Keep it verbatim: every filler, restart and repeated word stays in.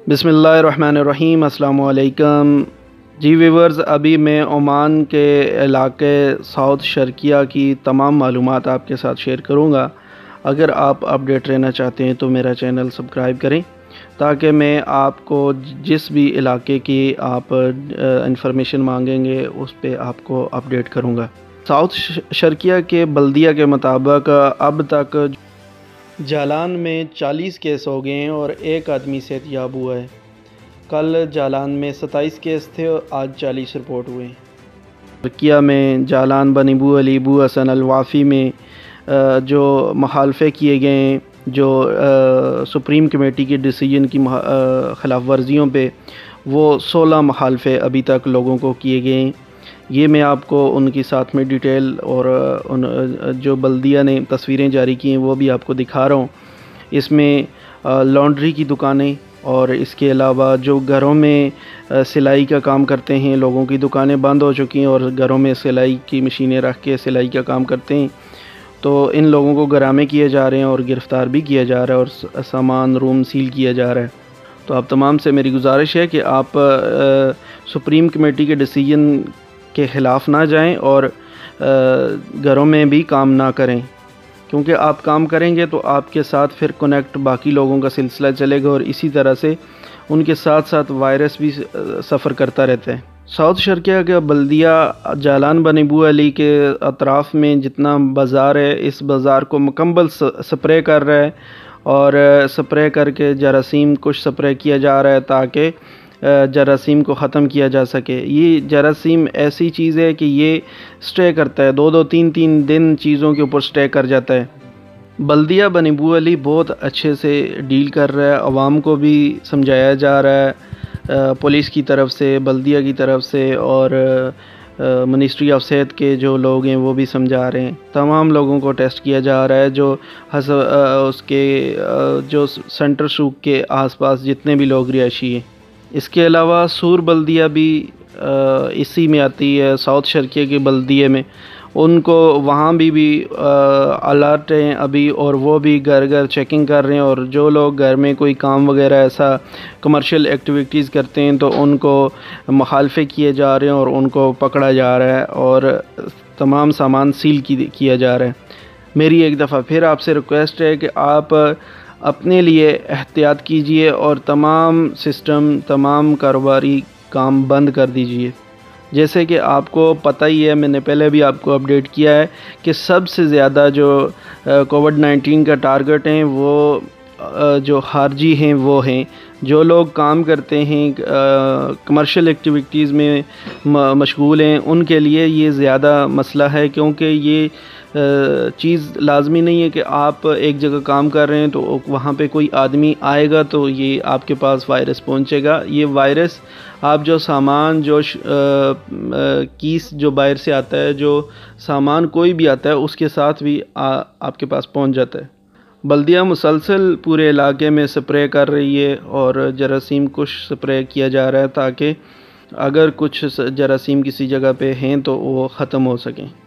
बिस्मिल्लाहिर्रहमानिर्रहीम, अस्सलाम वालेकुम। जी व्यूवर्स, अभी मैं ओमान के इलाके साउथ शर्किया की तमाम मालूमात आपके साथ शेयर करूंगा। अगर आप अपडेट रहना चाहते हैं तो मेरा चैनल सब्सक्राइब करें ताकि मैं आपको जिस भी इलाके की आप इंफॉर्मेशन मांगेंगे उस पे आपको अपडेट करूंगा। साउथ शर्किया के बल्दिया के मुताबिक अब तक जालान में चालीस केस हो गए हैं और एक आदमी सेहतयाब हुआ है। कल जालान में सत्ताईस केस थे और आज चालीस रिपोर्ट हुए हैं। शर्किया में जालान बनी बू अली बू हसन अलवाफ़ी में जो मुखालफे किए गए हैं, जो सुप्रीम कमेटी की डिसीजन की ख़िलाफ़ वर्जियों पे, वो सोलह मुखालफे अभी तक लोगों को किए गए हैं। ये मैं आपको उनकी साथ में डिटेल और उन जो बल्दिया ने तस्वीरें जारी की हैं वो भी आपको दिखा रहा हूँ। इसमें लॉन्ड्री की दुकानें और इसके अलावा जो घरों में सिलाई का काम करते हैं, लोगों की दुकानें बंद हो चुकी हैं और घरों में सिलाई की मशीनें रख के सिलाई का काम करते हैं, तो इन लोगों को गरामे किए जा रहे हैं और गिरफ़्तार भी किया जा रहा है और सामान रूम सील किया जा रहा है। तो आप तमाम से मेरी गुजारिश है कि आप आ, सुप्रीम कमेटी के डिसीजन के ख़िलाफ़ ना जाएं और घरों में भी काम ना करें, क्योंकि आप काम करेंगे तो आपके साथ फिर कनेक्ट बाकी लोगों का सिलसिला चलेगा और इसी तरह से उनके साथ साथ वायरस भी सफ़र करता रहता है। साउथ शर्किया के बल्दिया जालान बनी बू अली के अतराफ़ में जितना बाज़ार है, इस बाज़ार को मुकम्मल स्प्रे कर रहा है और स्प्रे करके जरासीम कुछ स्प्रे किया जा रहा है ताकि जरासीम को ख़त्म किया जा सके। ये जरासीम ऐसी चीज़ है कि ये स्टे करता है, दो दो तीन तीन दिन चीज़ों के ऊपर स्टे कर जाता है। बल्दिया बनी बू अली बहुत अच्छे से डील कर रहा है, आवाम को भी समझाया जा रहा है, पुलिस की तरफ से, बल्दिया की तरफ से और मिनिस्ट्री ऑफ सेहत के जो लोग हैं वो भी समझा रहे हैं। तमाम लोगों को टेस्ट किया जा रहा है, जो हस उसके जो सेंटर सूक के आसपास जितने भी लोग रिहायशी हैं। इसके अलावा सूर बल्दिया भी आ, इसी में आती है, साउथ शर्किया के बल्दिये में। उनको वहाँ भी भी अलर्ट हैं अभी और वो भी घर घर चेकिंग कर रहे हैं और जो लोग घर में कोई काम वगैरह ऐसा कमर्शियल एक्टिविटीज़ करते हैं तो उनको मुखालफे किए जा रहे हैं और उनको पकड़ा जा रहा है और तमाम सामान सील किया जा रहा है। मेरी एक दफ़ा फिर आपसे रिक्वेस्ट है कि आप अपने लिए एहतियात कीजिए और तमाम सिस्टम, तमाम कारोबारी काम बंद कर दीजिए। जैसे कि आपको पता ही है, मैंने पहले भी आपको अपडेट किया है कि सबसे ज़्यादा जो कोविड नाइन्टीन का टारगेट हैं वो जो खारजी हैं वो हैं। जो लोग काम करते हैं, कमर्शियल एक्टिविटीज़ में मशगूल हैं, उनके लिए ये ज़्यादा मसला है, क्योंकि ये चीज़ लाजमी नहीं है कि आप एक जगह काम कर रहे हैं तो वहाँ पे कोई आदमी आएगा तो ये आपके पास वायरस पहुँचेगा। ये वायरस आप जो सामान जो कीस जो बाहर से आता है, जो सामान कोई भी आता है उसके साथ भी आ, आपके पास पहुँच जाता है। बल्दिया मुसलसल पूरे इलाके में स्प्रे कर रही है और जरासीम कुछ स्प्रे किया जा रहा है ताकि अगर कुछ जरासीम किसी जगह पे हैं तो वो ख़त्म हो सकें।